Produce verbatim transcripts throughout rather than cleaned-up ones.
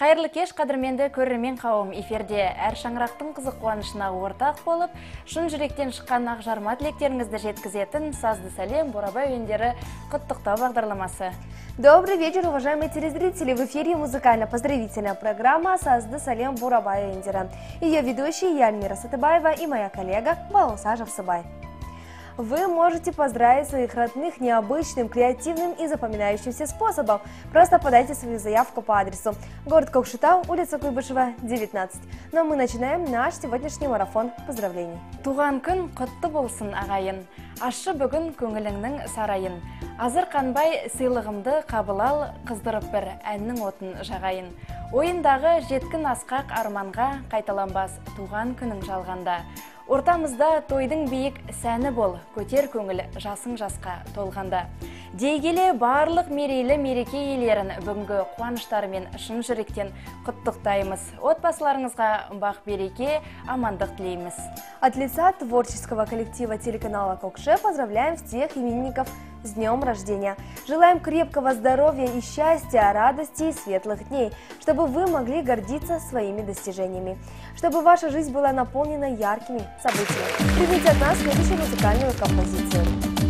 Қайырлы кеш, қадірменді көрермен қауым. Эфирде әр шаңырақтың қызық қуанышына ортақ болып, шын жүректен шыққан ақжарма тілектеріңізді жеткізетін Сазды сәлем Бурабай өйіндері құттықтау бағдарламасы. Добрый вечер, уважаемые телезрители! В эфире музыкально-поздравительная программа «Сазды сәлем Бурабай өйіндері». Ее ведущие я, Альмира Сатыбаева, и моя коллега Балуса Жавсыбай. Вы можете поздравить своих родных необычным, креативным и запоминающимся способом. Просто подайте свою заявку по адресу город Кокшетау, улица Куйбышева, девятнадцать. Но мы начинаем наш сегодняшний марафон поздравлений. Туған күн құтты болсын ағайын, ашы бүгін көңіліңнің сарайын. Азыр қанбай сыйлығымды қабыл ал, қыздырып бір әннің отын жағайын. Ойындағы жеткін асқақ арманға қайталанбас туған күнің жалғанда. Ортамызда тойдың биік сәні бол, көтер көңіл жасың жасқа толғанда. Дейгеле барлық мерейлі мереке иелерін бүгінгі қуаныштарымен шын жүректен құттықтаймыз. Отбасыларыңызға бақ береке, амандық тілейміз. От лица творческого коллектива телеканала Кокше поздравляем всех именинников с днем рождения. Желаем крепкого здоровья и счастья, радости и светлых дней, чтобы вы могли гордиться своими достижениями, чтобы ваша жизнь была наполнена яркими событиями. Примите от нас следующую музыкальную композицию.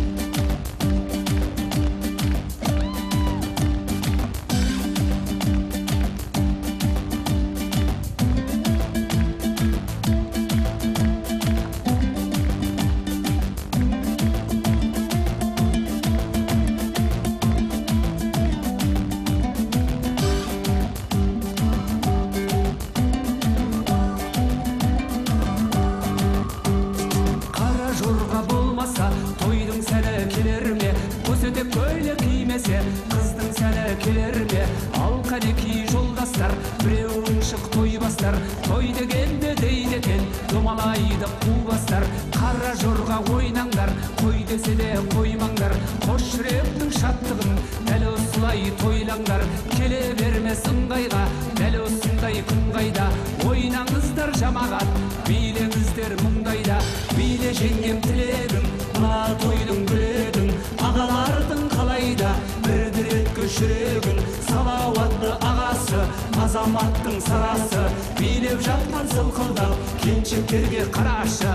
Қыздың сәні келер ме? Алқанеки жолдастар, біреуін шық той бастар. Той дегенде дейді екен, домалайды қу бастар. Қара жорға ойнаңдар, қой десе де қоймаңдар. Қош жүректің шаттығын дәл осылай тойлаңдар. Келе бермес ыңғайға, дәл осындай күн қайда. Ойнаңыздар жамағат, билеңіздер мұндайда. Биле жеңгем тілегім, мына тойдың білегім. Ағалардың қалайда, бір реткі жүрегін. Салауатты ағасы, азаматтың сарасы. Билеп жатқан сылқылдау, келіншектерге қарашы.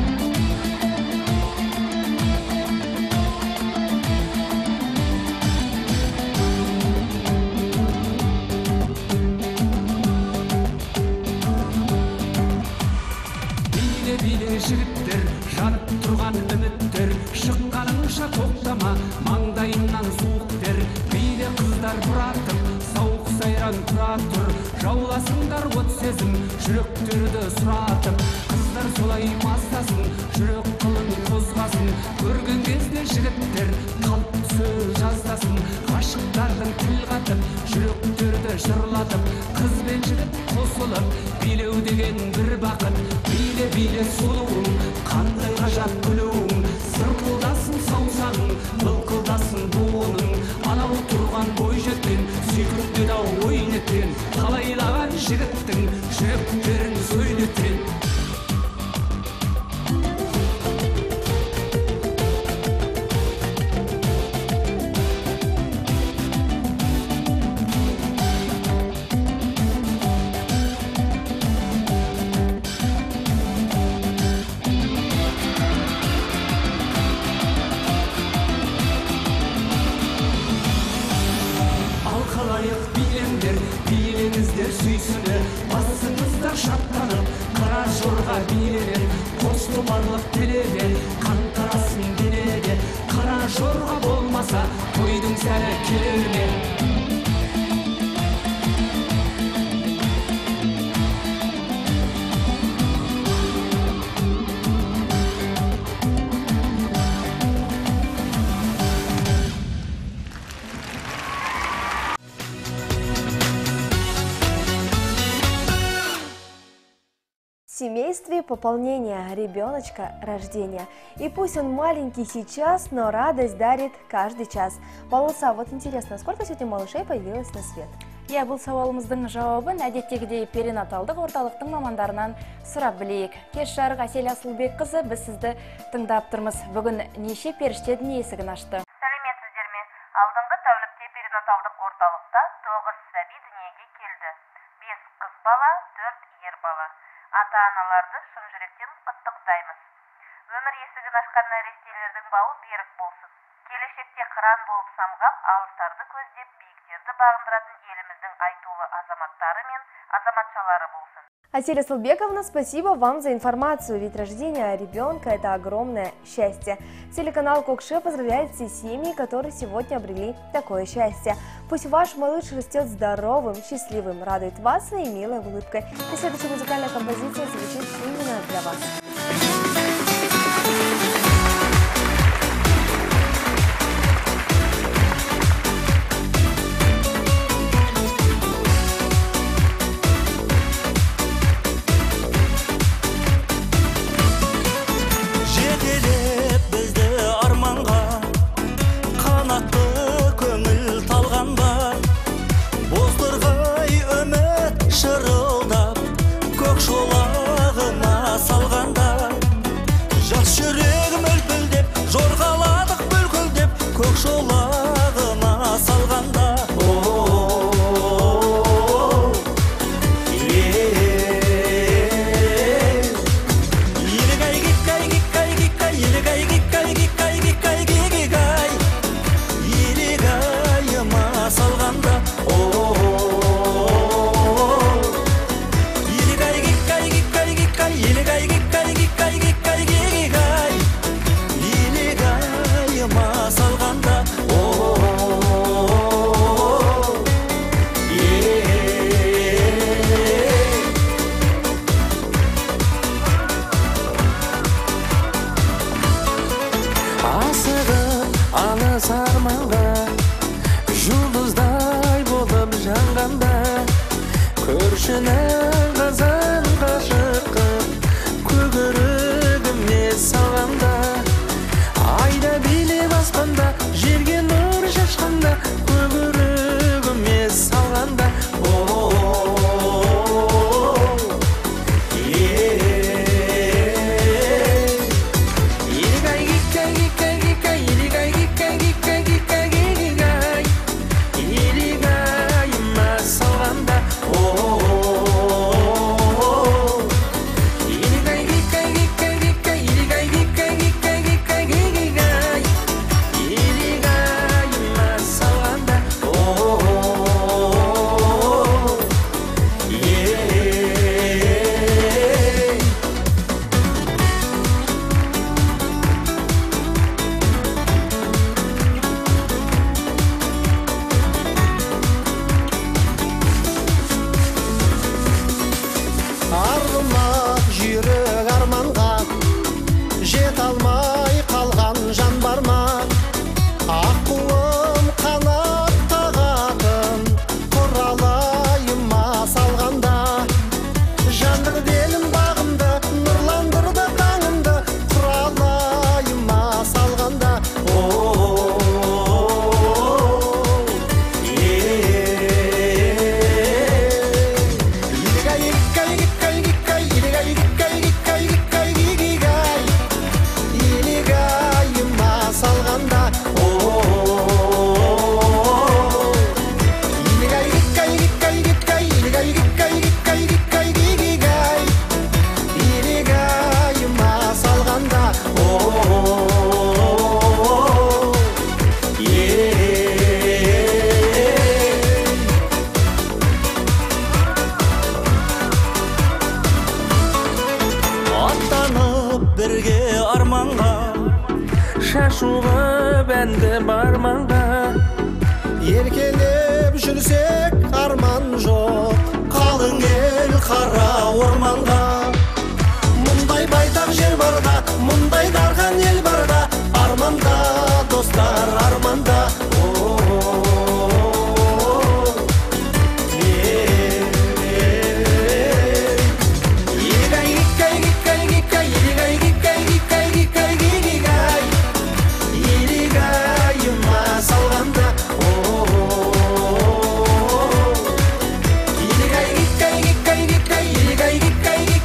Биле-биле жігіттер, жанып тұрған үміттер. Шыққаныңша тоқтама, маңдайынан суық тер. Биле қыздар бұратып, сауық сайран тұра тұр. Жауласыңдар от сезім, жүректерді сұратып. Қыздар солай мастасын, жүрек қылын қозғасын. Көрген кезде жігіттер қалып сөз жаздасын. Ғашықтардың тіл қатып, жүректерді жырлатып. Қыз бен жігіт қосылып, билеу деген бір бақыт. Биле-биле сұлуың, қандай ғажап күлуің. Сырқылдасын саусағың, былқылдасын буының. Анау тұрған бой жеткен, сүйкімді дау ойын еткен. Қалайлаған жігіттің жүректерін сөйлеткен. Билеңіздер сүйсіні, басыңыздар шаттанып, қара жорға биленер, қос тұмарлық телеге, қан тарасын денеге. Қара жорға болмаса, тойдың сәні келер ме? В семействе пополнение, ребеночка рождения. И пусть он маленький сейчас, но радость дарит каждый час. Балуса, вот интересно, сколько сегодня малышей появилось на свет? Я бұл сауалымыздың жауабын әдеттегідей перинаталдық орталықтың мамандарынан сұрап білейік. Кеш жарық Әсел Асылбек қызы, біз сізді тыңдап тұрмыз. Бүгін неше періште дүние есігін ашты? Сәлеметсіздер ме? Алдыңғы тәулікте перинаталдық орталықта тоғыз сәби дүниеге келді. бала, төрт ер бала. Ата-аналарды шын жүректен құттықтаймыз. Өмір есігін ашқан нәрестелердің бауы берік болсын. Келешекте қыран болып самғап, алыстарды көздеп, биіктерді бағындыратын еліміздің айтулы азаматтары мен азаматшалары болсын. Аселя Сылбековна, спасибо вам за информацию, ведь рождение ребенка – это огромное счастье. Телеканал Кокше поздравляет все семьи, которые сегодня обрели такое счастье. Пусть ваш малыш растет здоровым, счастливым, радует вас своей милой улыбкой. И следующая музыкальная композиция звучит именно для вас. Шашуға бәнді барманға еркелеп жүрсек арман жоқ, қалың ел қара орманға. Мұндай байтақ жер барда, мұндай дарған ел барда, арманда достар, арманда. Illegay,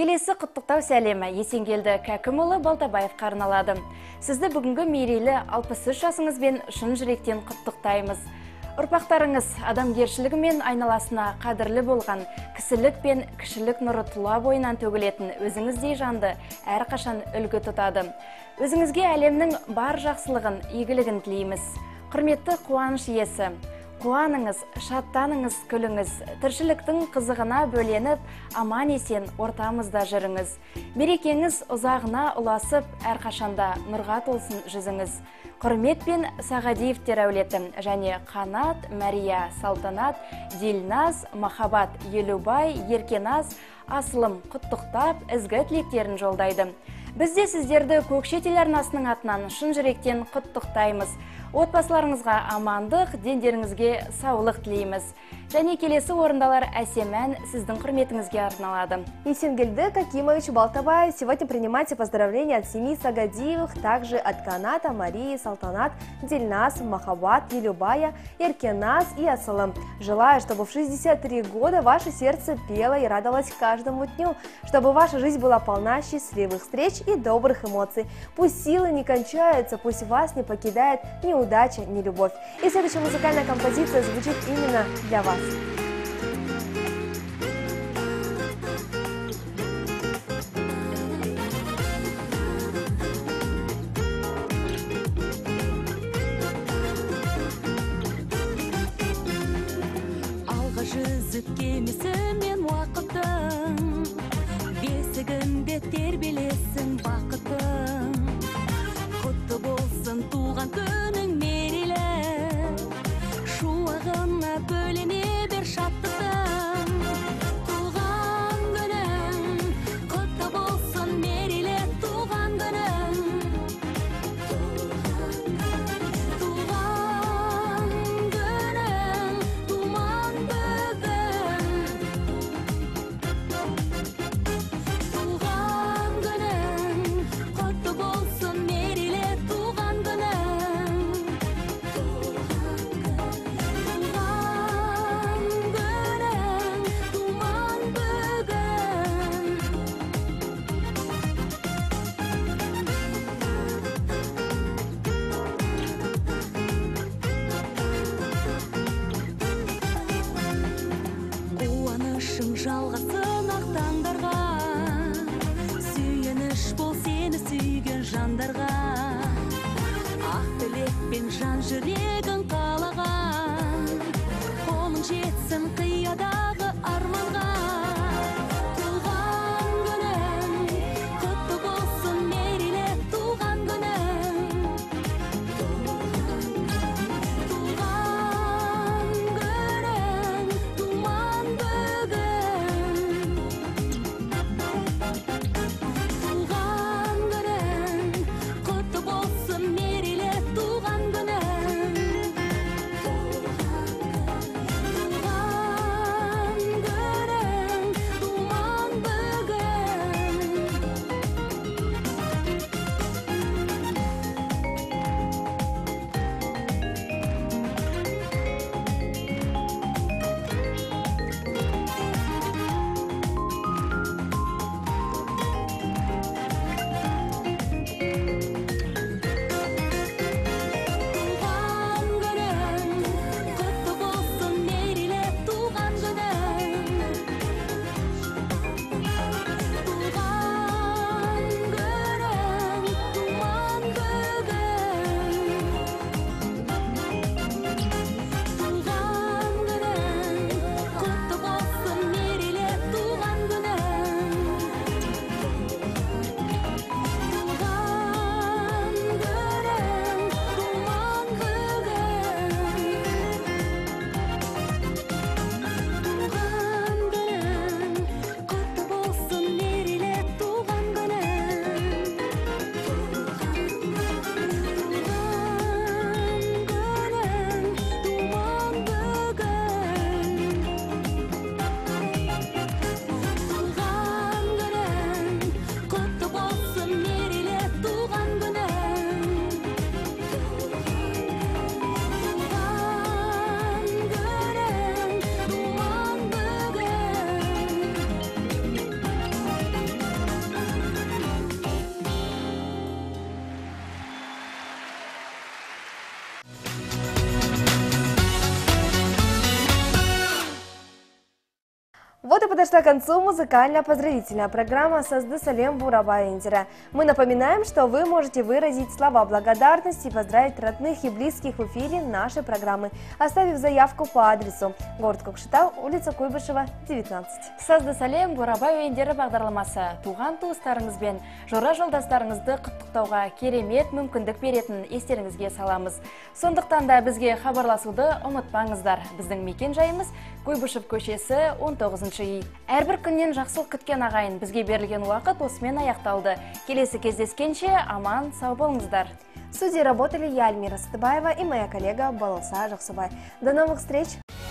Келесі құттықтау сәлемі Есенгелді Кәкімұлы Балтабаевқа арналады. Сізді бүгінгі мерейлі алпыс үш жасыңызбен шын жүректен құттықтаймыз. Ұрпақтарыңыз адамгершілігімен айналасына қадірлі болған, кісілік пен кішілік нұры тұла бойынан төгілетін өзіңіздей жанды әрқашан үлгі тұтады. Өзіңізге әлемнің бар жақсылығын, игілігін тілейміз. Құрметті қуаныш иесі, қуаныңыз, шаттаныңыз, күліңіз, тіршіліктің қызығына бөленіп, аман есен ортамызда жүріңіз. Мерекеңіз ұзағына ұласып, әрқашанда нұрға толсын жүзіңіз. Құрмет пен Сағадиевтер әулеті және Қанат, Мәрия, Салтанат, Дилназ, Махаббат, Елубай, Еркеназ, Асылым құттықтап, ізгі тілектерін жолдайды. Біз де сіздерді Көкше телеарнасының атынан шын жүректен құттықтаймыз. Отбасыларыңызға амандық, дендеріңізге саулық тілейміз. Және келесі орындалар әсемән сіздің құрметіңізге арналады. Есенгелді Какимович Балтабаев сегодня принимайте поздравления от семьи Сагадиевых, также от Каната, Марии, Салтанат, Дильназ, Махаббат, Елюбая, Еркеназ и Асалам. Желаю, чтобы в шестьдесят три года ваше сердце пело и радовалось каждому дню, чтобы ваша жизнь была полна счастливых встреч и добрых эмоций. Пусть силы не кончаются, пусть вас не покидает ни удача, ни любовь. И следующая музыкальная композиция звучит именно для вас. Алға жүзіп кемесімен уақыттың, бесігінде тербелесің бақытың. Құтты болсын туған күнің мерейлі, шуағына бөлене бер шаттықтың. Туған күнің, құтты болсын мерейлі туған күнің. Туған күнің, туман бүгін. Туған күнің, құтты болсын мерейлі туған күнің. Қуанышың жалғасын ақ таңдарға, сүйеніш бол сені сүйген жандарға. Ақ тілекпен жан жүрегін қалаған, қолың жетсін қиядағы арманға. Туған күнің, құтты болсын мерейлі туған күнің. Туған күнің, туман бүгін. Туған күнің, құтты болсын мерейлі туған күнің. Вот и подошла к концу музыкально-поздравительная программа «Сазды Салем Бурабай Индира». Мы напоминаем, что вы можете выразить слова благодарности и поздравить родных и близких в эфире нашей программы, оставив заявку по адресу город Кокшетау, улица Куйбышева, девятнадцать. Сазды Салем Бурабай Индира бағдарламасы туған туыстарыңызбен жора жолдастарыңызды құттықтауға керемет мүмкіндік беретін естеріңізге саламыз. Сондықтан да бізге хабарласуды ұмытпаңыздар. Біздің мекен жайымыз Куйбышев көшесі он тоғызыншы үй. Әрбір күннен жақсылық күткен ағайын, бізге берілген уақыт осымен аяқталды. Келесі кездескенше аман сау болыңыздар. В студии работали я, Альмира Сатыбаева, и моя коллега Баласа Жаксубай. До новых встреч!